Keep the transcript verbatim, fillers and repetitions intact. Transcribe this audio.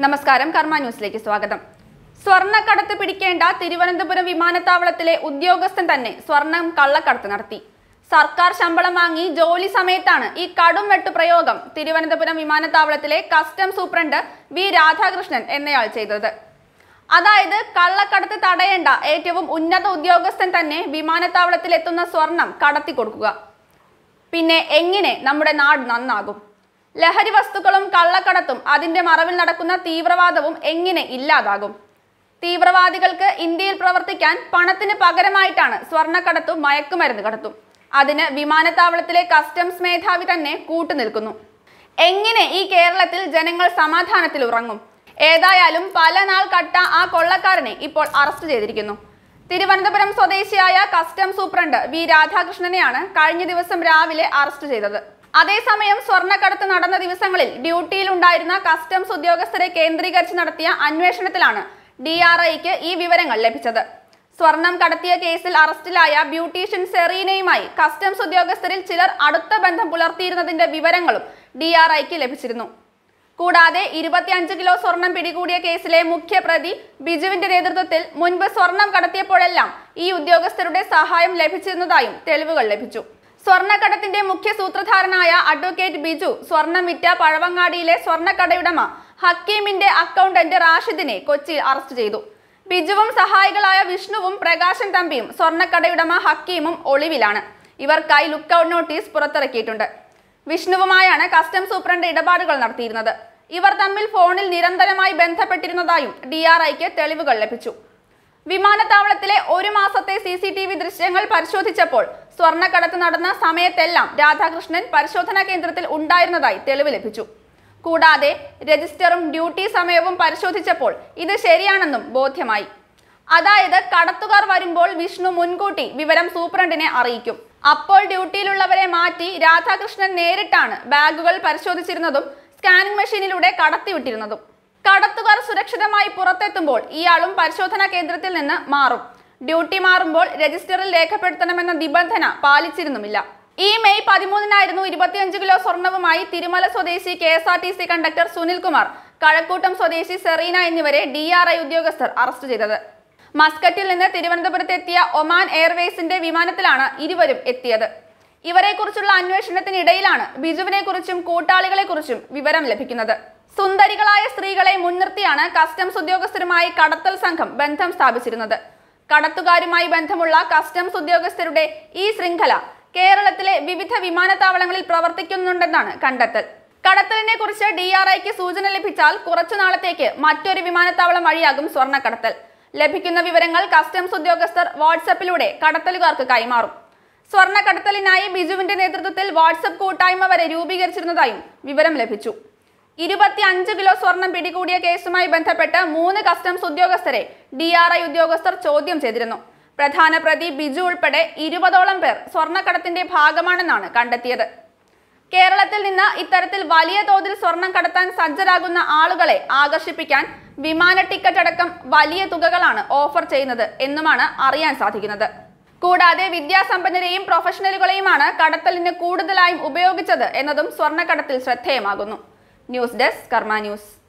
നമസ്കാരം, കർമ്മ ന്യൂസിലേക്ക് സ്വാഗതം. സ്വർണ്ണക്കടത്ത് പിടിക്കേണ്ട തിരുവനന്തപുരം വിമാനത്താവളത്തിലെ ഉദ്യോഗസ്ഥൻ തന്നെ സ്വർണം കള്ളക്കടത്ത് നടത്തി. സർക്കാർ ശമ്പളം വാങ്ങി ജോലി സമയത്താണ് ഈ കടും വെട്ടു പ്രയോഗം തിരുവനന്തപുരം വിമാനത്താവളത്തിലെ കസ്റ്റംസ് സൂപ്രണ്ട് വി രാധാകൃഷ്ണൻ എന്നയാൾ ചെയ്തത്. അതായത് കള്ളക്കടത്ത് തടയേണ്ട ഏറ്റവും ഉന്നത ഉദ്യോഗസ്ഥൻ തന്നെ വിമാനത്താവളത്തിലെത്തുന്ന സ്വർണം കടത്തി കൊടുക്കുക. പിന്നെ എങ്ങനെ നമ്മുടെ നാട് നന്നാകും? ലഹരി വസ്തുക്കളും കള്ളക്കടത്തും അതിന്റെ മറവിൽ നടക്കുന്ന തീവ്രവാദവും എങ്ങനെ ഇല്ലാതാകും? തീവ്രവാദികൾക്ക് ഇന്ത്യയിൽ പ്രവർത്തിക്കാൻ പണത്തിന് പകരമായിട്ടാണ് സ്വർണ്ണക്കടത്തും മയക്കുമരുന്ന് കടത്തും. അതിന് വിമാനത്താവളത്തിലെ കസ്റ്റംസ് മേധാവി തന്നെ കൂട്ടുനിൽക്കുന്നു. എങ്ങനെ ഈ കേരളത്തിൽ ജനങ്ങൾ സമാധാനത്തിൽ ഉറങ്ങും? ഏതായാലും പല നാൾ കട്ട ആ കൊള്ളക്കാരനെ ഇപ്പോൾ അറസ്റ്റ് ചെയ്തിരിക്കുന്നു. തിരുവനന്തപുരം സ്വദേശിയായ കസ്റ്റംസ് സൂപ്രണ്ട് വി രാധാകൃഷ്ണനെയാണ് കഴിഞ്ഞ ദിവസം രാവിലെ അറസ്റ്റ് ചെയ്തത്. അതേസമയം സ്വർണ്ണക്കടത്ത് നടന്ന ദിവസങ്ങളിൽ ഡ്യൂട്ടിയിൽ ഉണ്ടായിരുന്ന കസ്റ്റംസ് ഉദ്യോഗസ്ഥരെ കേന്ദ്രീകരിച്ച് നടത്തിയ അന്വേഷണത്തിലാണ് ഡി ആർ ഐക്ക് ഈ വിവരങ്ങൾ ലഭിച്ചത്. സ്വർണം കടത്തിയ കേസിൽ അറസ്റ്റിലായ ബ്യൂട്ടീഷ്യൻ സെറീനയുമായി കസ്റ്റംസ് ഉദ്യോഗസ്ഥരിൽ ചിലർ അടുത്ത ബന്ധം പുലർത്തിയിരുന്നതിന്റെ വിവരങ്ങളും ഡി ആർ ഐക്ക് ലഭിച്ചിരുന്നു. കൂടാതെ ഇരുപത്തിയഞ്ച് കിലോ സ്വർണം പിടികൂടിയ കേസിലെ മുഖ്യ പ്രതി ബിജുവിന്റെ നേതൃത്വത്തിൽ മുൻപ് സ്വർണം കടത്തിയപ്പോഴെല്ലാം ഈ ഉദ്യോഗസ്ഥരുടെ സഹായം ലഭിച്ചിരുന്നതായും തെളിവുകൾ ലഭിച്ചു. സ്വർണ്ണക്കടത്തിന്റെ മുഖ്യ സൂത്രധാരനായ അഡ്വക്കേറ്റ് ബിജു സ്വർണം വിറ്റ പഴവങ്ങാടിയിലെ സ്വർണ്ണക്കടയുടമ ഹക്കീമിന്റെ അക്കൗണ്ടന്റ് റാഷിദിനെ കൊച്ചിയിൽ അറസ്റ്റ് ചെയ്തു. ബിജുവും സഹായികളായ വിഷ്ണുവും പ്രകാശൻ തമ്പിയും സ്വർണ്ണക്കടയുടമ ഹക്കീമും ഒളിവിലാണ്. ഇവർക്കായി ലുക്കൌട്ട് നോട്ടീസ് പുറത്തിറക്കിയിട്ടുണ്ട്. വിഷ്ണുവുമായാണ് കസ്റ്റംസ് സൂപ്രണ്ട് ഇടപാടുകൾ നടത്തിയിരുന്നത്. ഇവർ തമ്മിൽ ഫോണിൽ നിരന്തരമായി ബന്ധപ്പെട്ടിരുന്നതായും ഡി ആർ ഐക്ക് തെളിവുകൾ ലഭിച്ചു. വിമാനത്താവളത്തിലെ ഒരു മാസത്തെ സി സി ടി വി ദൃശ്യങ്ങൾ പരിശോധിച്ചപ്പോൾ സ്വർണ്ണക്കടത്ത് നടന്ന സമയത്തെല്ലാം രാധാകൃഷ്ണൻ പരിശോധനാ കേന്ദ്രത്തിൽ ഉണ്ടായിരുന്നതായി തെളിവ് ലഭിച്ചു. കൂടാതെ രജിസ്റ്ററും ഡ്യൂട്ടി സമയവും പരിശോധിച്ചപ്പോൾ ഇത് ശരിയാണെന്നും ബോധ്യമായി. അതായത് കടത്തുകാർ വരുമ്പോൾ വിഷ്ണു മുൻകൂട്ടി വിവരം സൂപ്രണ്ടിനെ അറിയിക്കും. അപ്പോൾ ഡ്യൂട്ടിയിലുള്ളവരെ മാറ്റി രാധാകൃഷ്ണൻ നേരിട്ടാണ് ബാഗുകൾ പരിശോധിച്ചിരുന്നതും സ്കാനിംഗ് മെഷീനിലൂടെ കടത്തിവിട്ടിരുന്നതും. കടത്തുകാർ സുരക്ഷിതമായി പുറത്തെത്തുമ്പോൾ ഇയാളും പരിശോധനാ കേന്ദ്രത്തിൽ നിന്ന് മാറും. ഡ്യൂട്ടി മാറുമ്പോൾ രജിസ്റ്ററിൽ രേഖപ്പെടുത്തണമെന്ന നിബന്ധന പാലിച്ചിരുന്നുമില്ല. ഈ മെയ് പതിമൂന്നിനായിരുന്നു ഇരുപത്തിയഞ്ച് കിലോ സ്വർണവുമായി തിരുമല സ്വദേശി K S R T C conductor Sunilkumar, Kazhakkoottam സ്വദേശി സെറീന എന്നിവരെ ഡി ആർ ഐ ഉദ്യോഗസ്ഥർ അറസ്റ്റ് ചെയ്തത്. മസ്കറ്റിൽ നിന്ന് തിരുവനന്തപുരത്ത് എത്തിയ ഒമാൻ എയർവേസിന്റെ വിമാനത്തിലാണ് ഇരുവരും എത്തിയത്. ഇവരെ കുറിച്ചുള്ള അന്വേഷണത്തിനിടയിലാണ് ബിജുവിനെ കുറിച്ചും കൂട്ടാളികളെ കുറിച്ചും വിവരം ലഭിക്കുന്നത്. സുന്ദരികളായ സ്ത്രീകളെ മുൻനിർത്തിയാണ് കസ്റ്റംസ് ഉദ്യോഗസ്ഥരുമായി കടത്തൽ സംഘം ബന്ധം സ്ഥാപിച്ചിരുന്നത്. കടത്തുകാരുമായി ബന്ധമുള്ള കസ്റ്റംസ് ഉദ്യോഗസ്ഥരുടെ ഈ ശൃംഖല കേരളത്തിലെ വിവിധ വിമാനത്താവളങ്ങളിൽ പ്രവർത്തിക്കുന്നുണ്ടെന്നാണ് കണ്ടെത്തൽ. കടത്തലിനെ കുറിച്ച് ഡി ആർ ഐക്ക് സൂചന ലഭിച്ചാൽ കുറച്ചു നാളത്തേക്ക് മറ്റൊരു വിമാനത്താവളം വഴിയാകും സ്വർണ്ണക്കടത്തൽ. ലഭിക്കുന്ന വിവരങ്ങൾ കസ്റ്റംസ് ഉദ്യോഗസ്ഥർ വാട്സപ്പിലൂടെ കടത്തലുകാർക്ക് കൈമാറും. സ്വർണ്ണക്കടത്തലിനായി ബിജുവിന്റെ നേതൃത്വത്തിൽ വാട്സപ്പ് കൂട്ടായ്മ വരെ രൂപീകരിച്ചിരുന്നതായും വിവരം ലഭിച്ചു. ഇരുപത്തി അഞ്ച് കിലോ സ്വർണം പിടികൂടിയ കേസുമായി ബന്ധപ്പെട്ട് മൂന്ന് കസ്റ്റംസ് ഉദ്യോഗസ്ഥരെ ഡി ആർ ഐ ഉദ്യോഗസ്ഥർ ചോദ്യം ചെയ്തിരുന്നു. പ്രധാന പ്രതി ബിജു ഉൾപ്പെടെ ഇരുപതോളം പേർ സ്വർണ്ണക്കടത്തിന്റെ ഭാഗമാണെന്നാണ് കണ്ടെത്തിയത്. കേരളത്തിൽ നിന്ന് ഇത്തരത്തിൽ വലിയ തോതിൽ സ്വർണം കടത്താൻ സജ്ജരാകുന്ന ആളുകളെ ആകർഷിപ്പിക്കാൻ വിമാന ടിക്കറ്റ് അടക്കം വലിയ തുകകളാണ് ഓഫർ ചെയ്യുന്നത് എന്നുമാണ് അറിയാൻ സാധിക്കുന്നത്. കൂടാതെ വിദ്യാസമ്പന്നരെയും പ്രൊഫഷണലുകളെയുമാണ് കടത്തലിന് കൂടുതലായും ഉപയോഗിച്ചത് എന്നതും സ്വർണ്ണക്കടത്തിൽ ശ്രദ്ധേയമാകുന്നു. News desk, Karma news.